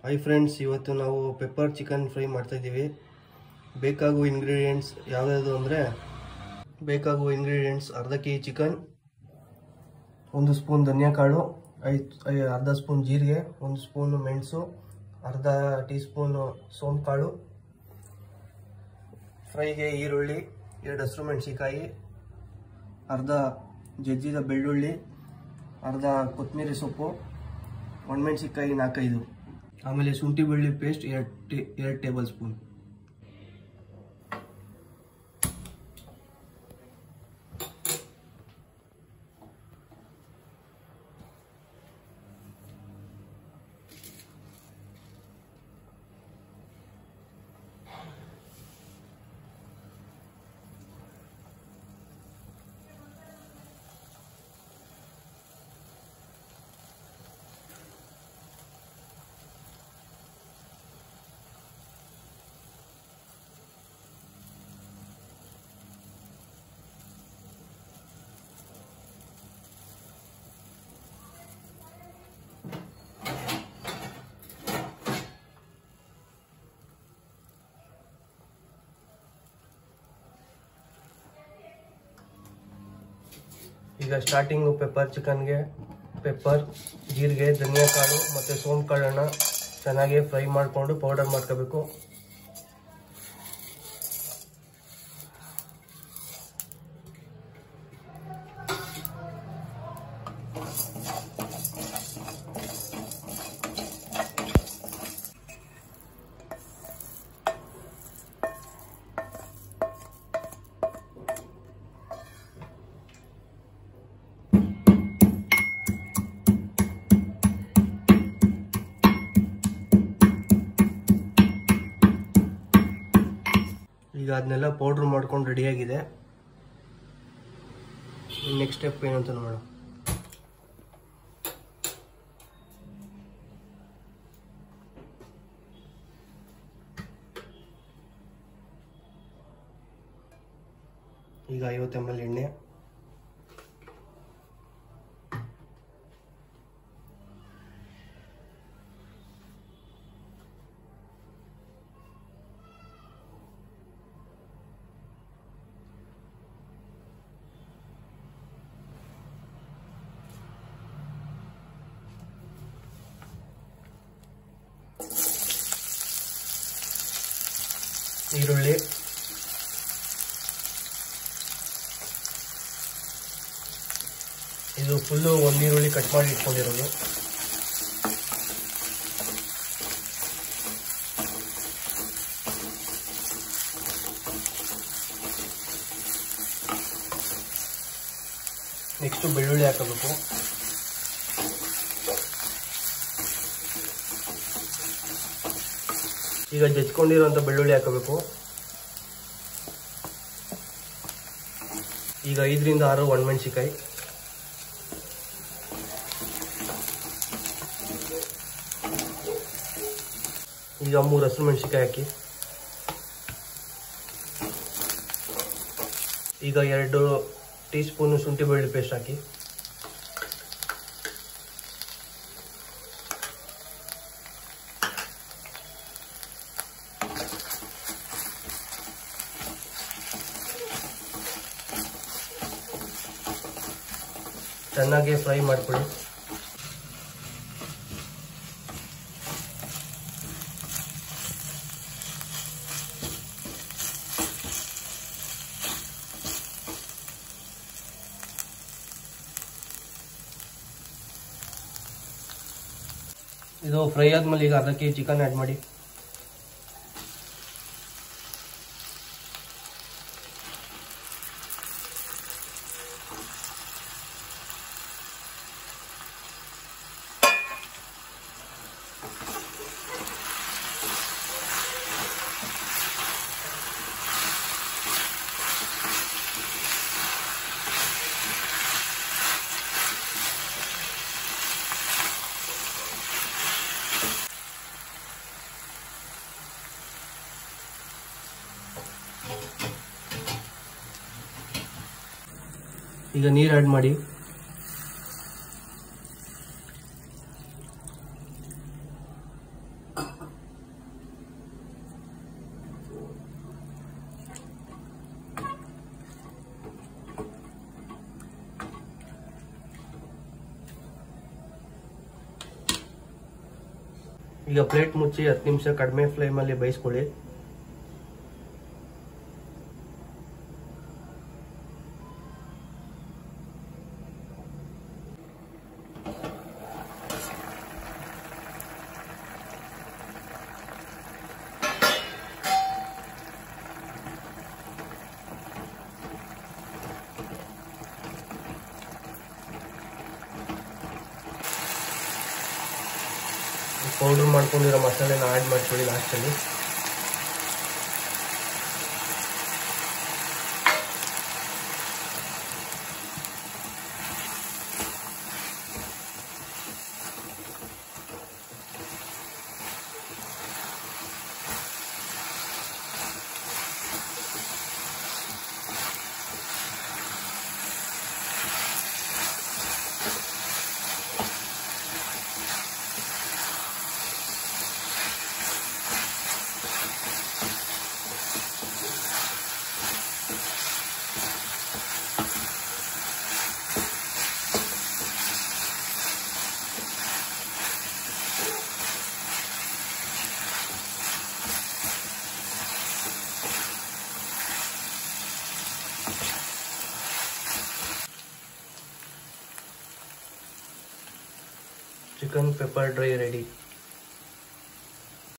Hi friends, ಇವತ್ತು ನಾವು pepper chicken fry ಮಾಡ್ತಾ ಇದ್ದೀವಿ. ಬೇಕಾಗುವ ಇಂಗ್ರೀಡಿಯೆಂಟ್ಸ್ ಯಾವ್ಯಾವುದು ಅಂದರೆ ಅರ್ಧ ಕೆ ಜಿ ಚಿಕನ್, 1 ಸ್ಪೂನ್ ಧನಿಯಾ ಕಾಳು, ಅರ್ಧ ಸ್ಪೂನ್ ಜೀರಿಗೆ, 1 ಸ್ಪೂನ್ ಮೆಣಸು, ಅರ್ಧ ಟೀ ಸ್ಪೂನ್ ಸೋಂಪು ಕಾಳು, ಫ್ರೈಗೆ ಈರುಳ್ಳಿ, 2 ಹಸಿರು ಮೆಣಸಿಕಾಯಿ, ಅರ್ಧ ಜಜ್ಜಿದ ಬೆಳ್ಳುಳ್ಳಿ, ಅರ್ಧ ಕೊತ್ತಂಬರಿ ಸೊಪ್ಪು, ಒಣಮೆಣಸಿಕಾಯಿ 4-5, ಆಮೇಲೆ ಶುಂಠಿ ಬೆಳ್ಳುಳ್ಳಿ ಪೇಸ್ಟ್ 2 ಟೇಬಲ್ ಸ್ಪೂನ್. ಈಗ ಸ್ಟಾರ್ಟಿಂಗು ಪೆಪ್ಪರ್ ಚಿಕನ್ಗೆ ಪೆಪ್ಪರ್, ಜೀರಿಗೆ, ಧನಿಯಾ ಕಾಳು ಮತ್ತು ಸೋಂಪು ಕಾಳನ್ನು ಚೆನ್ನಾಗಿ ಫ್ರೈ ಮಾಡಿಕೊಂಡು ಪೌಡರ್ ಮಾಡ್ಕೋಬೇಕು. ಈಗ ಅದನ್ನೆಲ್ಲ ಪೌಡ್ರ್ ಮಾಡ್ಕೊಂಡು ರೆಡಿಯಾಗಿದೆ. ನೆಕ್ಸ್ಟ್ ಸ್ಟೆಪ್ ಏನಂತ ನೋಡೋಣ. ಈಗ 50 ml ಎಣ್ಣೆ, ಈರುಳ್ಳಿ, ಇದು ಫುಲ್ಲು 1 ಈರುಳ್ಳಿ ಕಟ್ ಮಾಡಿ ಇಟ್ಕೊಂಡಿರೋದು. ನೆಕ್ಸ್ಟ್ ಬೆಳ್ಳುಳ್ಳಿ ಹಾಕಬೇಕು. ಈಗ ಜಜ್ಕೊಂಡಿರುವಂಥ ಬೆಳ್ಳುಳ್ಳಿ ಹಾಕಬೇಕು. ಈಗ 5-6 ಒಣಮೆಣಸಿಕಾಯಿ, ಈಗ 3 ಹಸಿರು ಮೆಣಸಿಕಾಯಿ ಹಾಕಿ. ಈಗ 2 ಟೀ ಸ್ಪೂನ್ ಶುಂಠಿ ಬೆಳ್ಳುಳ್ಳಿ ಪೇಸ್ಟ್ ಹಾಕಿ. ಚೆನ್ನಾಗಿ ಫ್ರೈ ಮಾಡ್ಕೊಳ್ಳಿ. ಇದು ಫ್ರೈ ಆದ್ಮೇಲೆ ಈಗ ಅರ್ಧ ಕೆಜಿ ಚಿಕನ್ ಆ್ಯಡ್ ಮಾಡಿ. ಈಗ ನೀರು ಆ್ಯಡ್ ಮಾಡಿ. ಈಗ ಪ್ಲೇಟ್ ಮುಚ್ಚಿ 10 ನಿಮಿಷ ಕಡಿಮೆ ಫ್ಲೇಮಲ್ಲಿ ಬೇಯಿಸ್ಕೊಳ್ಳಿ. ಪೌಡರ್ ಮಾಡ್ಕೊಂಡಿರೋ ಮಸಾಲೆನ ಆ್ಯಡ್ ಮಾಡ್ಕೊಳ್ಳಿ ಲಾಸ್ಟಲ್ಲಿ. Chicken pepper dry ready.